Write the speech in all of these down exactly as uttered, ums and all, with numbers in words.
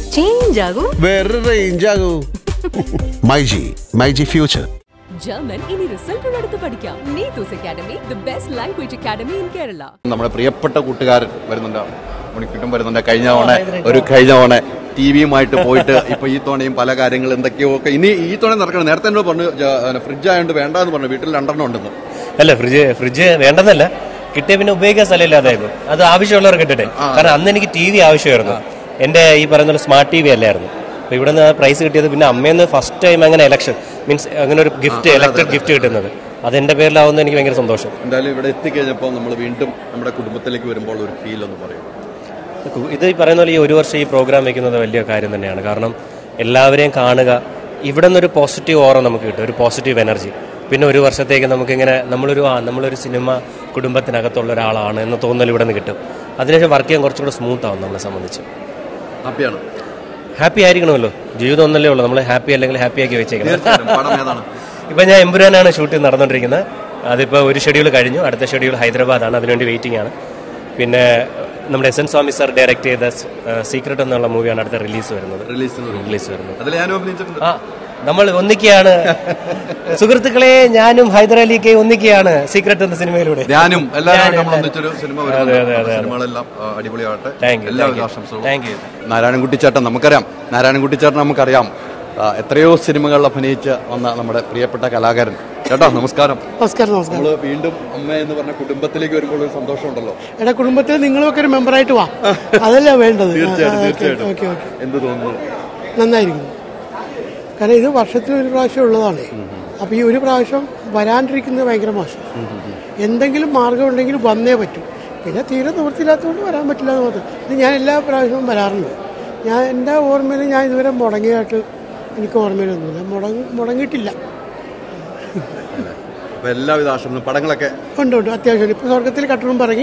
Change ആകൂ, വേറെ range ആകൂ. മൈജി മൈജി ഫ്യൂച്ചർ. ജർമ്മൻ ഇനി റിസൾട്ടുകൾ എടുത്ത് പഠിക്കാം. Neethu's academy, the best language academy in Kerala. നമ്മുടെ പ്രിയപ്പെട്ട കൂട്ടുകാരൻ വരുന്നുണ്ട്, മണിക്കൂട്ടം വരുന്നുണ്ട്. കഴിഞ്ഞ തവണ ഒരു കഴിഞ്ഞ തവണ ടി വിയുമായിട്ട് പോയിട്ട് ഇപ്പൊ ഈ തവണയും പല കാര്യങ്ങൾ എന്തൊക്കെയോ ഒക്കെ ഇനി ഈ തവണ നടക്കണം. നേരത്തെ എന്നോട് പറഞ്ഞു ഫ്രിഡ്ജ് ആയതുകൊണ്ട് വേണ്ടെന്ന് പറഞ്ഞു, വീട്ടിൽ രണ്ടെണ്ണം ഉണ്ടെന്ന്. അല്ല, ഫ്രിഡ്ജ് ഫ്രിഡ്ജ് വേണ്ടെന്നല്ല, കിട്ടിയ പിന്നെ ഉപയോഗിക്കാൻ സ്ഥലമില്ലാതായിരുന്നു. അത് ആവശ്യമുള്ളവർ കിട്ടട്ടെ. കാരണം അന്ന് എനിക്ക് ടി വി ആവശ്യമായിരുന്നു. എന്റെ ഈ പറയുന്ന സ്മാർട്ട് ടി വി അല്ലായിരുന്നു. അപ്പൊ ഇവിടെ നിന്ന് പ്രൈസ് കിട്ടിയത് പിന്നെ അമ്മയെന്ന് ഫസ്റ്റ് ടൈം അങ്ങനെ ഇലക്ഷൻ മീൻസ് അങ്ങനെ ഒരു ഗിഫ്റ്റ് ഇലക്ട്രിക് ഗിഫ്റ്റ് കിട്ടുന്നത് അത് എന്റെ പേരിലാവുന്നത് എനിക്ക് ഭയങ്കര സന്തോഷം. എന്തായാലും ഇവിടെ എത്തിക്കഴിഞ്ഞപ്പോൾ നമ്മൾ വീണ്ടും നമ്മുടെ കുടുംബത്തിലേക്ക് വരുമ്പോൾ ഒരു ഫീൽ എന്ന് പറയും. ഇത് ഈ പറയുന്ന പോലെ ഈ ഒരു വർഷം ഈ പ്രോഗ്രാം വെക്കുന്നത് വലിയ കാര്യം തന്നെയാണ്. കാരണം എല്ലാവരെയും കാണുക, ഇവിടെ നിന്നൊരു പോസിറ്റീവ് ഓറ നമുക്ക് കിട്ടും, ഒരു പോസിറ്റീവ് എനർജി. പിന്നെ ഒരു വർഷത്തേക്ക് നമുക്കിങ്ങനെ നമ്മളൊരു ആ നമ്മളൊരു സിനിമ കുടുംബത്തിനകത്തുള്ള ഒരാളാണ് എന്ന് തോന്നൽ ഇവിടെ നിന്ന് കിട്ടും. അതിനുശേഷം വർക്ക് ചെയ്യാൻ കുറച്ചുകൂടെ സ്മൂത്ത് ആവും നമ്മളെ സംബന്ധിച്ച്. ഹാപ്പിയാണ്, ഹാപ്പി ആയിരിക്കണമല്ലോ, ജീവിതം ഒന്നല്ലേ ഉള്ളൂ. നമ്മൾ ഹാപ്പി അല്ലെങ്കിൽ ഹാപ്പി ആക്കി വെച്ചേക്കണം. ഇപ്പം ഞാൻ എമ്പുരാനാണ് ഷൂട്ടിംഗ് നടന്നുകൊണ്ടിരിക്കുന്നത്. അതിപ്പോൾ ഒരു ഷെഡ്യൂൾ കഴിഞ്ഞു, അടുത്ത ഷെഡ്യൂൾ ഹൈദരാബാദാണ്, അതിനുവേണ്ടി വെയിറ്റിംഗ് ആണ്. പിന്നെ നമ്മുടെ S N Swami sir direct ചെയ്ത സീക്രട്ട് എന്നുള്ള മൂവിയാണ് അടുത്ത റിലീസ് വരുന്നത് റിലീസ് വരുന്നത് ആ നമ്മൾ ഒന്നിക്കുകയാണ് സുഹൃത്തുക്കളെ, ഞാനും ഹൈദരാലിയൊക്കെ ഒന്നിക്കുകയാണ് സീക്രട്ട് എന്ന സിനിമയിലൂടെ. ഞാനും അടിപൊളിയാവട്ടെ. നാരായണൻകുട്ടി ചേട്ടൻ നമുക്കറിയാം, നാരായണൻകുട്ടി ചേട്ടൻ നമുക്കറിയാം എത്രയോ സിനിമകളിൽ അഭിനയിച്ച് വന്ന നമ്മുടെ പ്രിയപ്പെട്ട കലാകാരൻ. ചേട്ടാ നമസ്കാരം. നമസ്കാരം. നമസ്കാരം. നമ്മള് വീണ്ടും അമ്മ എന്ന് പറഞ്ഞ കുടുംബത്തിലേക്ക് വരുമ്പോൾ ഒരു സന്തോഷം ഉണ്ടല്ലോ. എടാ, കുടുംബത്തിൽ നിങ്ങളൊക്കെ ഒരു മെമ്പറായിട്ട് വാ, അതല്ലേ വേണ്ടത്. തീർച്ചയായിട്ടും. എന്ത് തോന്നുന്നു? നന്നായിരിക്കുന്നു. കാരണം ഇത് വർഷത്തിൽ ഒരു പ്രാവശ്യം ഉള്ളതാണ്. അപ്പൊ ഈ ഒരു പ്രാവശ്യം വരാണ്ടിരിക്കുന്നത് ഭയങ്കര മോശം. എന്തെങ്കിലും മാർഗം ഉണ്ടെങ്കിൽ വന്നേ പറ്റൂ. പിന്നെ തീരെ നിവൃത്തിയില്ലാത്തതുകൊണ്ട് വരാൻ പറ്റില്ല എന്ന് മാത്രം. ഇത് ഞാൻ എല്ലാ പ്രാവശ്യവും വരാറുണ്ട്. ഞാൻ എൻ്റെ ഓർമ്മയിൽ ഞാൻ ഇതുവരെ മുടങ്ങിയായിട്ട് എനിക്ക് ഓർമ്മയിലൊന്നുമില്ല, മുടങ്ങി മുടങ്ങിയിട്ടില്ല. എല്ലാവിധ ആശംസകളും. പടങ്ങളൊക്കെ ഉണ്ട് ഉണ്ട് അത്യാവശ്യം. ഇപ്പൊ സ്വർഗത്തിൽ കട്ടറും പറങ്ങി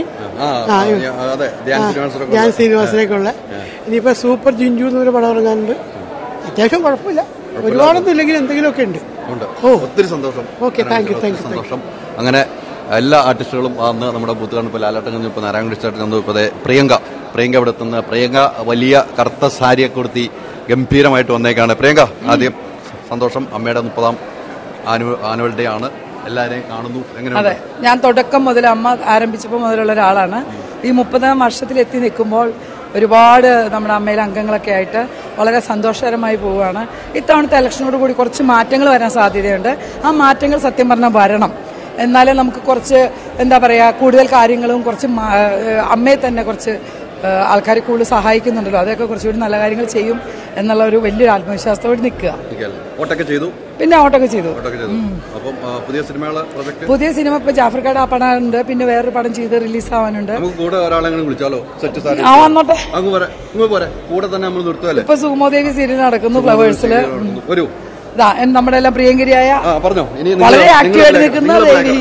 ധ്യാൻ ശ്രീനിവാസനേക്കുള്ള. ഇനിയിപ്പോ സൂപ്പർ ജിഞ്ചു എന്നൊരു പടം ഇറങ്ങാനുണ്ട്. അത്യാവശ്യം കുഴപ്പമില്ല, ഒരുപാടൊന്നും ഇല്ലെങ്കിൽ എന്തെങ്കിലുമൊക്കെ ഉണ്ട്. ഓ, ഒത്തിരി സന്തോഷം. Okay, thank you thank you സന്തോഷം. അങ്ങനെ എല്ലാ ആർട്ടിസ്റ്റുകളും അന്ന് നമ്മുടെ ബൂത്ത് കണ്ടപ്പോൾ ലാലേട്ടൻ കണ്ടു, ഇപ്പോൾ നാരായണൻകുട്ടി ചേട്ടൻ കണ്ടു, ഇപ്പോൾ പ്രിയങ്ക പ്രിയങ്ക ഇവിടെ എത്തുന്ന പ്രിയങ്ക വലിയ കറുത്ത സാരിയൊക്കെ കൊടുത്തി ഗംഭീരമായിട്ട് വന്നേക്കാണ്. പ്രിയങ്ക, ആദ്യം സന്തോഷം. അമ്മയുടെ മുപ്പതാം ആനുവൽ ഡേ ആണ്, എല്ലാവരെയും കാണുന്നു. അതെ, ഞാൻ തുടക്കം മുതൽ അമ്മ ആരംഭിച്ചപ്പോൾ മുതലുള്ള ഒരാളാണ്. ഈ മുപ്പതാം വർഷത്തിൽ എത്തി നിൽക്കുമ്പോൾ ഒരുപാട് നമ്മുടെ അമ്മയിലെ അംഗങ്ങളൊക്കെ ആയിട്ട് വളരെ സന്തോഷകരമായി പോവുകയാണ്. ഇത്തവണത്തെ ഇലക്ഷനോട് കൂടി കുറച്ച് മാറ്റങ്ങൾ വരാൻ സാധ്യതയുണ്ട്. ആ മാറ്റങ്ങൾ സത്യം പറഞ്ഞാൽ വരണം. എന്നാലേ നമുക്ക് കുറച്ച് എന്താ പറയുക കൂടുതൽ കാര്യങ്ങളും കുറച്ച് അമ്മയെ തന്നെ കുറച്ച് ആൾക്കാർ കൂടുതൽ സഹായിക്കുന്നുണ്ടല്ലോ, അതൊക്കെ കുറച്ചുകൂടി നല്ല കാര്യങ്ങൾ ചെയ്യും എന്നുള്ള ഒരു വലിയൊരു ആത്മവിശ്വാസത്തോടെ നിൽക്കുക. പിന്നെ ഓട്ടൊക്കെ ചെയ്തു. പുതിയ സിനിമ ഇപ്പൊ ജാഫർക്കാട് ആ പടം ഉണ്ട്, പിന്നെ വേറൊരു പടം ചെയ്ത് റിലീസ് ആവാനുണ്ട്. ആ വന്നോട്ടെ. ഇപ്പൊ സുകുമോദേവി സീരിയൽ നടക്കുന്നു ഫ്ലവേഴ്സില്. നമ്മുടെ എല്ലാം പ്രിയങ്കരിയായ വളരെ ആക്റ്റീവായിട്ട് നിൽക്കുന്ന ദേവി.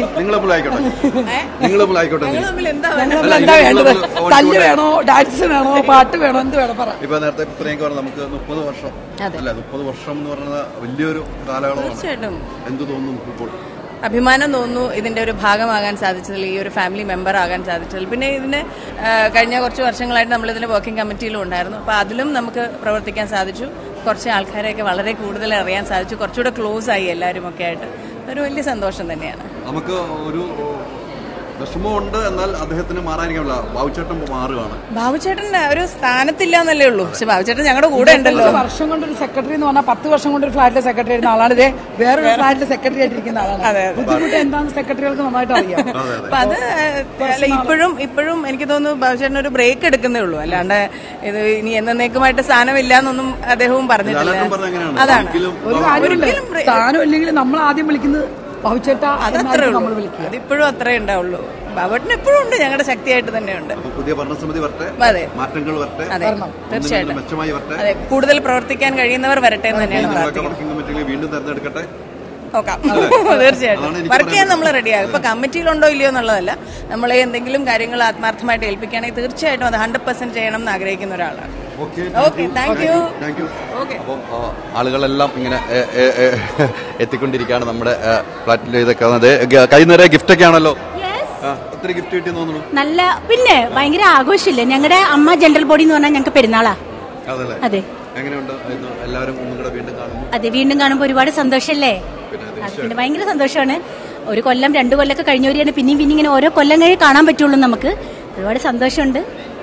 എന്താ വേണ്ടത്? തല്ല് വേണോ, ഡാൻസ് വേണോ, പാട്ട് വേണോ, എന്ത് വേണം പറ. ഇപ്പൊ നേരത്തെ പ്രിയങ്ക പറഞ്ഞു നമുക്ക് മുപ്പത് വർഷം അല്ല മുപ്പത് വർഷം എന്ന് പറയുന്നത് വലിയൊരു കാലയളവാണ്. എന്ത് തോന്നുന്നു ഇപ്പോൾ? അഭിമാനം തോന്നുന്നു ഇതിന്റെ ഒരു ഭാഗമാകാൻ സാധിച്ചതിൽ, ഈ ഒരു ഫാമിലി മെമ്പർ ആകാൻ സാധിച്ചതിൽ. പിന്നെ ഇതിന് കഴിഞ്ഞ കുറച്ച് വർഷങ്ങളായിട്ട് നമ്മൾ ഇതിന്റെ വർക്കിംഗ് കമ്മിറ്റിയിലും ഉണ്ടായിരുന്നു. അപ്പോൾ അതിലും നമുക്ക് പ്രവർത്തിക്കാൻ സാധിച്ചു. കുറച്ച് ആൾക്കാരെയൊക്കെ വളരെ കൂടുതൽ അറിയാൻ സാധിച്ചു, കുറച്ചുകൂടെ ക്ലോസ് ആയി എല്ലാവരും ഒക്കെ ആയിട്ട്. ഒരു വലിയ സന്തോഷം തന്നെയാണ്. നമുക്ക് ഒരു വിഷമമുണ്ട്, എന്നാൽ അദ്ദേഹത്തിന് മാറാനില്ല. ബാബുചേട്ടൻ മാറുകയാണ്. ബാബുചേട്ടൻ ഒരു സ്ഥാനത്തില്ല എന്നല്ലേ ഉള്ളൂ, പക്ഷെ ബാബുചേട്ടൻ ഞങ്ങളുടെ കൂടെ ഉണ്ടല്ലോ. വർഷം കൊണ്ടൊരു സെക്രട്ടറി എന്ന് പറഞ്ഞാൽ പത്ത് വർഷം കൊണ്ട് ഒരു ഫ്ലാറ്റിലെ സെക്രട്ടറി ആയിരുന്ന ആളാണ്. ഇതേ വേറൊരു ഫ്ലാറ്റിലെ സെക്രട്ടറി ആയിട്ടിരിക്കുന്ന ആളാണ്. ബുദ്ധിമുട്ട് എന്താണെന്ന് സെക്രട്ടറികൾക്ക് നന്നായിട്ട് അറിയാം. അപ്പൊ അത് ഇപ്പോഴും ഇപ്പോഴും എനിക്ക് തോന്നുന്നു ബാബുചേട്ടൻ ഒരു ബ്രേക്ക് എടുക്കുന്നേ ഉള്ളൂ, അല്ലാണ്ട് ഇത് ഇനി എന്നേക്കുമായിട്ട് സ്ഥാനമില്ല എന്നൊന്നും അദ്ദേഹവും പറഞ്ഞിട്ടില്ല. അതാണ് ഒരു കാര്യമില്ല, സ്ഥാനം ഇല്ലെങ്കിൽ നമ്മൾ ആദ്യം വിളിക്കുന്നത് ബാബുചേട്ടാ. അതത്രേ ഉള്ളൂ, അതിപ്പോഴും അത്രേ ഉണ്ടാവുള്ളൂ. ബാബുട്ടൻ എപ്പോഴും ഉണ്ട്, ഞങ്ങളുടെ ശക്തിയായിട്ട് തന്നെയുണ്ട്. പുതിയ ഭരണസമിതി വരട്ടെ, മാറ്റങ്ങൾ വരട്ടെ, അതെ തീർച്ചയായിട്ടും. അതെ, കൂടുതൽ പ്രവർത്തിക്കാൻ കഴിയുന്നവർ വരട്ടെ എന്ന് തന്നെയാണ് പ്രാർത്ഥിക്കുന്നത്. വീണ്ടും തെരഞ്ഞെടുക്കട്ടെ, നോക്കാം. തീർച്ചയായിട്ടും വർക്ക് ചെയ്യാൻ നമ്മൾ റെഡിയാകും. ഇപ്പൊ കമ്മിറ്റിയിലുണ്ടോ ഇല്ലയോ എന്നുള്ളതല്ല, നമ്മളെ എന്തെങ്കിലും കാര്യങ്ങൾ ആത്മാർത്ഥമായിട്ട് ഏൽപ്പിക്കുകയാണെങ്കിൽ തീർച്ചയായിട്ടും അത് ഹൺഡ്രഡ് പെർസെന്റ് ചെയ്യണം എന്ന് ആഗ്രഹിക്കുന്ന ഒരാളാണ്. അപ്പം ആളുകളെല്ലാം ഇങ്ങനെ എത്തിക്കൊണ്ടിരിക്കുകയാണ് നമ്മുടെ ഫ്ലാറ്റിൽ. ഇതൊക്കെ കൈ നിറയെ ഗിഫ്റ്റ് ഒക്കെ ആണല്ലോ, ഒത്തിരി ഗിഫ്റ്റ് കിട്ടി തോന്നുന്നു. നല്ല, പിന്നെ ഭയങ്കര ആഘോഷമില്ലേ ഞങ്ങളുടെ അമ്മ ജനറൽ ബോഡി എന്ന് പറഞ്ഞാൽ ഞങ്ങൾക്ക് പെരുന്നാളാ. അതെ, എങ്ങനെയുണ്ട് എല്ലാവരും ഒന്നും കൂടെ വീണ്ടും കാണുമ്പോൾ? അതെ, വീണ്ടും കാണുമ്പോൾ ഒരുപാട് സന്തോഷമല്ലേ? പിന്നെ ഭയങ്കര സന്തോഷമാണ്. ഒരു കൊല്ലം രണ്ടു കൊല്ലമൊക്കെ കഴിഞ്ഞവരെയാണ് പിന്നെയും പിന്നെ ഇങ്ങനെ ഓരോ കൊല്ലം കഴിഞ്ഞ് കാണാൻ പറ്റുള്ളൂ നമുക്ക്. ഒരുപാട് സന്തോഷമുണ്ട്.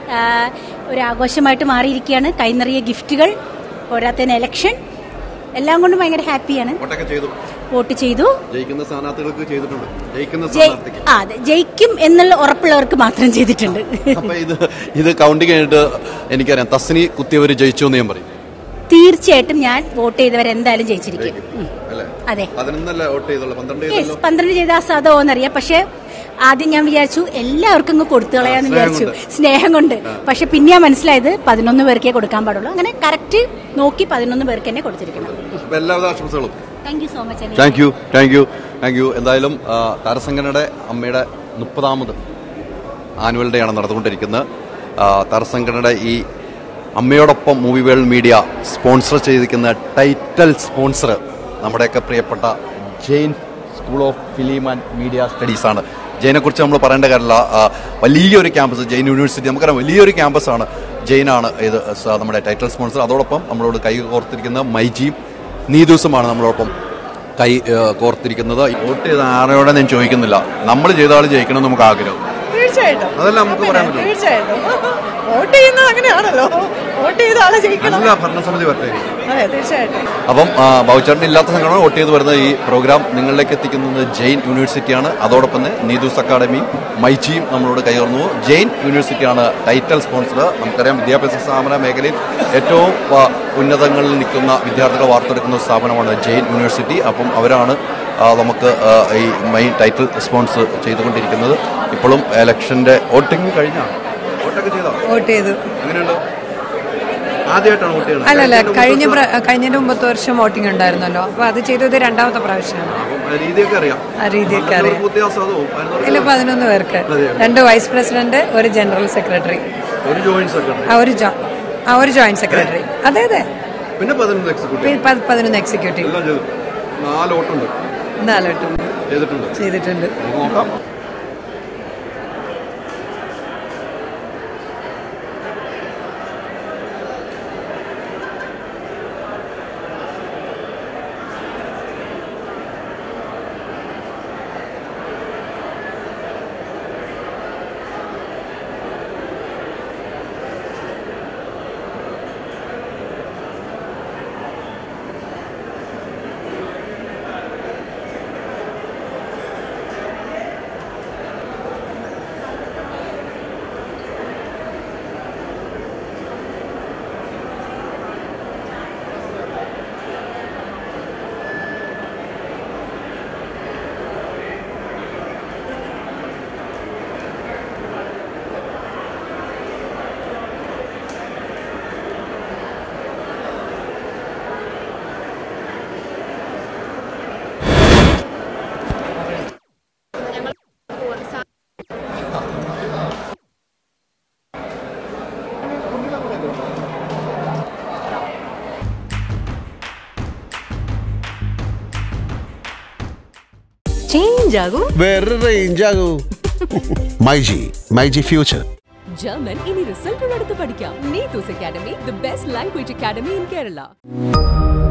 ഒരു ആഘോഷമായിട്ട് മാറിയിരിക്കുകയാണ്. കൈനിറിയ ഗിഫ്റ്റുകൾ, പോരാത്തതിന് എലക്ഷൻ, എല്ലാം കൊണ്ടും ഭയങ്കര ഹാപ്പിയാണ്. വോട്ട് ചെയ്തു. ജയിക്കുന്ന സ്ഥാനാർത്ഥികൾക്ക് ചെയ്തിട്ടുണ്ട്. ജയിക്കുന്ന അതെ, ജയിക്കും എന്നുള്ള ഉറപ്പുള്ളവർക്ക് മാത്രം ചെയ്തിട്ടുണ്ട്. അപ്പൊ ഇത് ഇത് കൗണ്ടിങ് കഴിഞ്ഞിട്ട് എനിക്കറിയാം തസ്നി കുത്തിയവര് ജയിച്ചു എന്ന് ഞാൻ പറയും. തീർച്ചയായിട്ടും ഞാൻ വോട്ട് ചെയ്തവർ എന്തായാലും ജയിച്ചിരിക്കും. അതെ, പന്ത്രണ്ട് ചെയ്ത അസാധോന്നറിയാം. പക്ഷെ ആദ്യം ഞാൻ വിചാരിച്ചു എല്ലാവർക്കും ഇങ്ങ് കൊടുത്തു കളയാന്ന് വിചാരിച്ചു, സ്നേഹം കൊണ്ട്. പക്ഷെ പിന്നെ ഞാൻ മനസ്സിലായത് പതിനൊന്ന് പേർക്കേ കൊടുക്കാൻ പാടുള്ളൂ. അങ്ങനെ കറക്റ്റ് നോക്കി പതിനൊന്ന് പേർക്ക് തന്നെ കൊടുത്തിരിക്കണം. എല്ലാവിധ ആശംസകളും. Thank you so much. Thank you thank you thank you എന്തായാലും താരസംഘടനയുടെ അമ്മയുടെ മുപ്പതാമത് ആനുവൽ ഡേ ആണ് നടന്നുകൊണ്ടിരിക്കുന്നത്. താരസംഘടനയുടെ ഈ അമ്മയോടൊപ്പം മൂവി വേൾഡ് മീഡിയ സ്പോൺസർ ചെയ്തിരിക്കുന്ന ടൈറ്റൽ സ്പോൺസർ നമ്മുടെയൊക്കെ പ്രിയപ്പെട്ട Jain school of film and media studies ആണ്. ജെയിനെ കുറിച്ച് നമ്മൾ പറയേണ്ട കാര്യമില്ല. വലിയൊരു ക്യാമ്പസ്, ജെയിൻ യൂണിവേഴ്സിറ്റി, നമുക്കറിയാം വലിയൊരു ക്യാമ്പസാണ്. ജെയിനാണ് ഇത് നമ്മുടെ ടൈറ്റിൽ സ്പോൺസർ. അതോടൊപ്പം നമ്മളോട് കൈ കോർത്തിരിക്കുന്ന മൈജിയും നീതൂസുമാണ് നമ്മളോടൊപ്പം കൈ കോർത്തിരിക്കുന്നത്. വോട്ട് ചെയ്ത ആരോടെ ഞാൻ ചോദിക്കുന്നില്ല, നമ്മൾ ചെയ്ത ആൾ ജയിക്കണം നമുക്ക് ആഗ്രഹം. തീർച്ചയായിട്ടും അതല്ല നമുക്ക് പറയാൻ പറ്റും. തീർച്ചയായിട്ടും വോട്ട് ചെയ്യുന്നത് അങ്ങനെയാണല്ലോ, വോട്ട് ചെയ്ത ആളെ ജയിക്കണം. ഭരണസമിതി വരട്ടെ. അതെ, തീർച്ചയായിട്ടും. അപ്പം ബൗച്ചേട്ടൻ ഇല്ലാത്ത സംഘടന വോട്ട് ചെയ്ത് വരുന്ന ഈ പ്രോഗ്രാം നിങ്ങളിലേക്ക് എത്തിക്കുന്നത് ജെയിൻ യൂണിവേഴ്സിറ്റിയാണ്. അതോടൊപ്പം തന്നെ നീതൂസ് അക്കാഡമിയും മൈജിയും നമ്മളോട് കൈകോർന്നു. ജെയിൻ യൂണിവേഴ്സിറ്റിയാണ് ടൈറ്റൽ സ്പോൺസർ. നമുക്കറിയാം വിദ്യാഭ്യാസ സ്ഥാപന മേഖലയിൽ ഏറ്റവും ഉന്നതങ്ങളിൽ നിൽക്കുന്ന വിദ്യാർത്ഥികളെ വാർത്തെടുക്കുന്ന സ്ഥാപനമാണ് ജെയിൻ യൂണിവേഴ്സിറ്റി. അപ്പം അവരാണ് നമുക്ക് ഈ മെയിൻ ടൈറ്റിൽ സ്പോൺസർ ചെയ്തുകൊണ്ടിരിക്കുന്നത്. ഇപ്പോഴും ഇലക്ഷന്റെ വോട്ടിംഗ് കഴിഞ്ഞാൽ വോട്ടൊക്കെ ചെയ്തോ? വോട്ട് ചെയ്തു. എങ്ങനെയുണ്ട്? ആദ്യമായിട്ടാണ് വോട്ട് ചെയ്യുന്നത്? അല്ലല്ല, കഴിഞ്ഞ കഴിഞ്ഞതിന്റെ മുമ്പത്തെ വർഷം വോട്ടിംഗ് ഉണ്ടായിരുന്നല്ലോ, അപ്പൊ അത് ചെയ്തത് രണ്ടാമത്തെ പ്രാവശ്യമാണ്. രീതിയൊക്കെ അറിയാം. രീതിയൊക്കെ അറിയാം. ഇല്ല, പതിനൊന്ന് പേർക്ക്, രണ്ട് വൈസ് പ്രസിഡന്റ്, ഒരു ജനറൽ സെക്രട്ടറി, ഒരു ജോയിന്റ് സെക്രട്ടറി, ഒരു ജോയിന്റ് സെക്രട്ടറി. അതെ അതെ. പിന്നെ പതിനൊന്ന് എക്സിക്യൂട്ടീവ്. പതിനൊന്ന് എക്സിക്യൂട്ടീവ്. നാലോട്ടുണ്ട്. നാലോട്ടുണ്ട് ചെയ്തിട്ടുണ്ട് ചെയ്തിട്ടുണ്ട്. നോക്കാം. ചേഞ്ച് ആകും, വേറെ റേഞ്ച് ആകൂ. മൈജി മൈജി ഫ്യൂച്ചർ. ജർമ്മൻ ഇനി റിസൾട്ടുകൾ എടുത്ത് പഠിക്കാം. Neethu's academy, the best language academy in Kerala.